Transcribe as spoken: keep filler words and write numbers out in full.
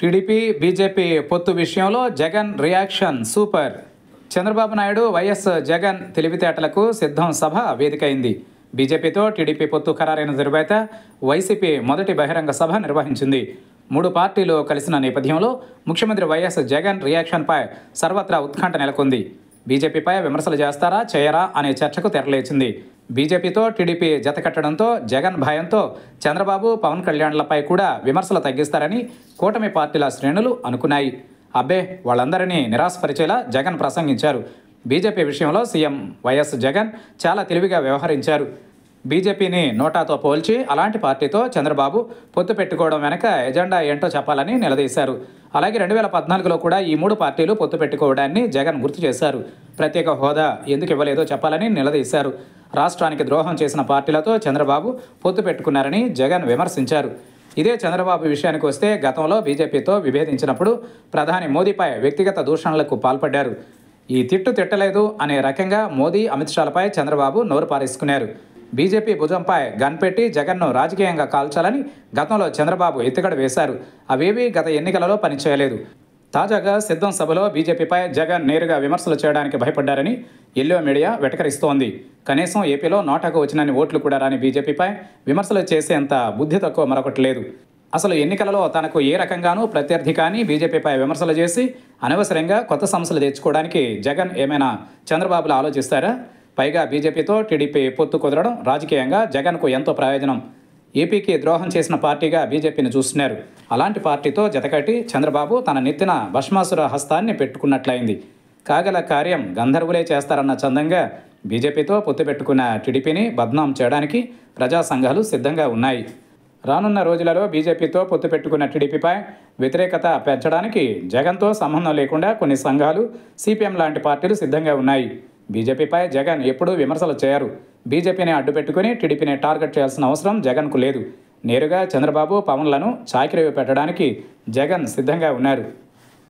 TDP BJP పొత్తు విషయంలో Jagan reaction super. Chandrababu Naidu YS Jagan తెలివితేటలకు సిద్ధం సభ వేదికైంది. బీజేపీతో టీడీపీ పొత్తు ఖరారైన తరువాత వైసీపీ మొదటి బహిరంగ సభ నిర్వహించింది. మూడు పార్టీలు కలిసిన నేపథ్యంలో ముఖ్యమంత్రి వైఎస్ జగన్ రియాక్షన్పై సర్వత్రా ఉత్కంఠ నెలకొంది. బీజేపీపై విమర్శలు చేస్తారా చేయరా అనే చర్చకు తెరలేచింది. బీజేపీతో టీడీపీ జతకట్టడంతో జగన్ భయంతో చంద్రబాబు పవన్ కళ్యాణ్లపై కూడా విమర్శలు తగ్గిస్తారని కూటమి పార్టీల శ్రేణులు అనుకున్నాయి. అబ్బే, వాళ్ళందరినీ నిరాశపరిచేలా జగన్ ప్రసంగించారు. బీజేపీ విషయంలో సీఎం వైఎస్ జగన్ చాలా తెలివిగా వ్యవహరించారు. బీజేపీని నోటాతో పోల్చి అలాంటి పార్టీతో చంద్రబాబు పొత్తు పెట్టుకోవడం వెనక ఎజెండా ఏంటో చెప్పాలని నిలదీశారు. అలాగే రెండు వేల పద్నాలుగులో కూడా ఈ మూడు పార్టీలు పొత్తు పెట్టుకోవడాన్ని జగన్ గుర్తు చేశారు. ప్రత్యేక హోదా ఎందుకు ఇవ్వలేదో చెప్పాలని నిలదీశారు. రాష్ట్రానికి ద్రోహం చేసిన పార్టీలతో చంద్రబాబు పొత్తు పెట్టుకున్నారని జగన్ విమర్శించారు. ఇదే చంద్రబాబు విషయానికి వస్తే గతంలో బీజేపీతో విభేదించినప్పుడు ప్రధాని మోదీపై వ్యక్తిగత దూషణలకు పాల్పడ్డారు. ఈ తిట్టు తిట్టలేదు అనే రకంగా మోదీ అమిత్ షాలపై చంద్రబాబు నోరు పారేసుకున్నారు. బీజేపీ భుజంపై గన్ పెట్టి జగన్ను రాజకీయంగా కాల్చాలని గతంలో చంద్రబాబు ఎత్తుగడ వేశారు. అవేవీ గత ఎన్నికలలో పనిచేయలేదు. తాజాగా సిద్ధం సభలో బీజేపీపై జగన్ నేరుగా విమర్శలు చేయడానికి భయపడ్డారని ఎల్లో మీడియా వెటకరిస్తోంది. కనీసం ఏపీలో నోటాకు వచ్చినన్ని ఓట్లు కూడా రాని బీజేపీపై విమర్శలు చేసేంత బుద్ధి తక్కువ మరొకటి లేదు. అసలు ఎన్నికలలో తనకు ఏ రకంగానూ ప్రత్యర్థి కానీ బీజేపీపై విమర్శలు చేసి అనవసరంగా కొత్త సమస్యలు తెచ్చుకోవడానికి జగన్ ఏమైనా చంద్రబాబులు ఆలోచిస్తారా? పైగా బీజేపీతో టీడీపీ పొత్తు కుదరడం రాజకీయంగా జగన్కు ఎంతో ప్రయోజనం. ఏపీకి ద్రోహం చేసిన పార్టీగా బీజేపీని చూస్తున్నారు. అలాంటి పార్టీతో జతకట్టి చంద్రబాబు తన నెత్తిన భస్మాసుర హస్తాన్ని పెట్టుకున్నట్లయింది. కాగల కార్యం గంధర్వులే చేస్తారన్న చందంగా బీజేపీతో పొత్తు పెట్టుకున్న టీడీపీని బద్నాం చేయడానికి ప్రజా సంఘాలు సిద్ధంగా ఉన్నాయి. రానున్న రోజులలో బీజేపీతో పొత్తు పెట్టుకున్న టీడీపీపై వ్యతిరేకత పెంచడానికి జగన్తో సంబంధం లేకుండా కొన్ని సంఘాలు, సిపిఎం లాంటి పార్టీలు సిద్ధంగా ఉన్నాయి. బీజేపీపై జగన్ ఎప్పుడూ విమర్శలు చేయరు. బీజేపీని అడ్డుపెట్టుకుని టీడీపీని టార్గెట్ చేయాల్సిన అవసరం జగన్కు లేదు. నేరుగా చంద్రబాబు పవన్లను చాకిరీ పెట్టడానికి జగన్ సిద్ధంగా ఉన్నారు.